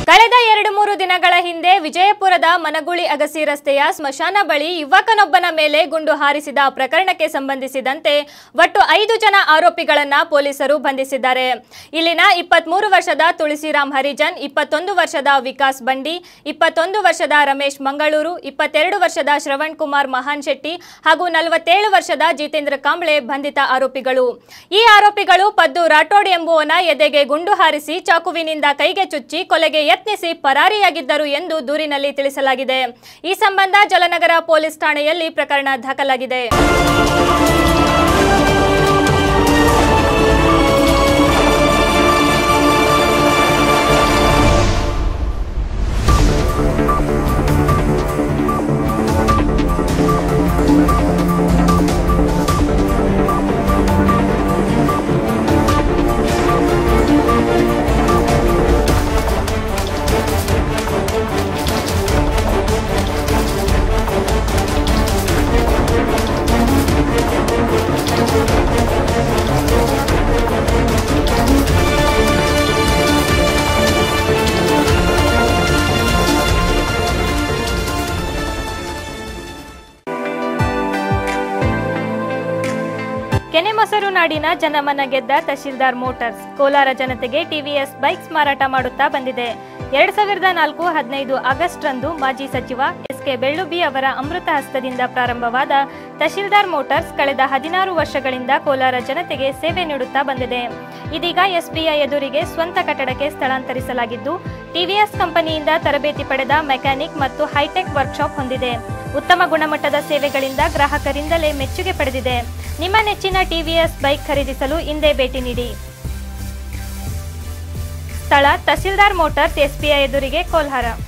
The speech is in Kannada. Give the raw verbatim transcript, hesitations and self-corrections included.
ಕಳೆದ ಎರಡು ಮೂರು ದಿನಗಳ ಹಿಂದೆ ವಿಜಯಪುರದ ಮನಗುಳಿ ಅಗಸಿ ರಸ್ತೆಯ ಸ್ಮಶಾನ ಬಳಿ ಯುವಕನೊಬ್ಬನ ಮೇಲೆ ಗುಂಡು ಹಾರಿಸಿದ ಪ್ರಕರಣಕ್ಕೆ ಸಂಬಂಧಿಸಿದಂತೆ ಒಟ್ಟು ಐದು ಜನ ಆರೋಪಿಗಳನ್ನು ಪೊಲೀಸರು ಬಂಧಿಸಿದ್ದಾರೆ. ಇಲ್ಲಿನ ಇಪ್ಪತ್ಮೂರು ವರ್ಷದ ತುಳಸಿರಾಮ್ ಹರಿಜನ್, ಇಪ್ಪತ್ತೊಂದು ವರ್ಷದ ವಿಕಾಸ್ ಬಂಡಿ, ಇಪ್ಪತ್ತೊಂದು ವರ್ಷದ ರಮೇಶ್ ಮಂಗಳೂರು, ಇಪ್ಪತ್ತೆರಡು ವರ್ಷದ ಶ್ರವಣ್ ಕುಮಾರ್ ಮಹಾನ್ ಶೆಟ್ಟಿ ಹಾಗೂ ನಲವತ್ತೇಳು ವರ್ಷದ ಜಿತೇಂದ್ರ ಕಾಂಬ್ಳೆ ಬಂಧಿತ ಆರೋಪಿಗಳು. ಈ ಆರೋಪಿಗಳು ಪದ್ದು ರಾಠೋಡ್ ಎಂಬುವನ ಎದೆಗೆ ಗುಂಡು ಹಾರಿಸಿ ಚಾಕುವಿನಿಂದ ಕೈಗೆ ಚುಚ್ಚಿ ಕೊಲೆಗೆ ಯತ್ನಿಸಿ ಪರಾರಿಯಾಗಿದ್ದರು ಎಂದು ದೂರಿನಲ್ಲಿ ತಿಳಿಸಲಾಗಿದೆ. ಈ ಸಂಬಂಧ ಜಲನಗರ ಪೊಲೀಸ್ ಠಾಣೆಯಲ್ಲಿ ಪ್ರಕರಣ ದಾಖಲಾಗಿದೆ. ಕೆನೆಮೊಸರು ನಾಡಿನ ಜನಮನ ಗೆದ್ದ ತಹಶೀಲ್ದಾರ್ ಮೋಟಾರ್ಸ್ ಕೋಲಾರ ಜನತೆಗೆ ಟಿವಿಎಸ್ ಬೈಕ್ಸ್ ಮಾರಾಟ ಮಾಡುತ್ತಾ ಬಂದಿದೆ. ಎರಡ್ ಸಾವಿರದ ನಾಲ್ಕು ಹದಿನೈದು ಆಗಸ್ಟ್ ರಂದು ಮಾಜಿ ಸಚಿವ ಎಸ್ ಕೆ ಬೆಳ್ಳುಬಿ ಅವರ ಅಮೃತ ಹಸ್ತದಿಂದ ಪ್ರಾರಂಭವಾದ ತಹಶೀಲ್ದಾರ್ ಮೋಟಾರ್ಸ್ ಕಳೆದ ಹದಿನಾರು ವರ್ಷಗಳಿಂದ ಕೋಲಾರ ಜನತೆಗೆ ಸೇವೆ ನೀಡುತ್ತಾ ಬಂದಿದೆ. ಇದೀಗ ಎಸ್ಬಿಐ ಎದುರಿಗೆ ಸ್ವಂತ ಕಟ್ಟಡಕ್ಕೆ ಸ್ಥಳಾಂತರಿಸಲಾಗಿದ್ದು, ಟಿವಿಎಸ್ ಕಂಪನಿಯಿಂದ ತರಬೇತಿ ಪಡೆದ ಮೆಕ್ಯಾನಿಕ್ ಮತ್ತು ಹೈಟೆಕ್ ವರ್ಕ್ಶಾಪ್ ಹೊಂದಿದೆ. ಉತ್ತಮ ಗುಣಮಟ್ಟದ ಸೇವೆಗಳಿಂದ ಗ್ರಾಹಕರಿಂದಲೇ ಮೆಚ್ಚುಗೆ ಪಡೆದಿದೆ. ನಿಮ್ಮ ನೆಚ್ಚಿನ ಟಿವಿಎಸ್ ಬೈಕ್ ಖರೀದಿಸಲು ಇಂದೇ ಭೇಟಿ ನೀಡಿ. ಸ್ಥಳ ತಹಶೀಲ್ದಾರ್ ಮೋಟಾರ್ಸ್, ಎಸ್ಬಿಐ ಎದುರಿಗೆ ಕೋಲಾರ.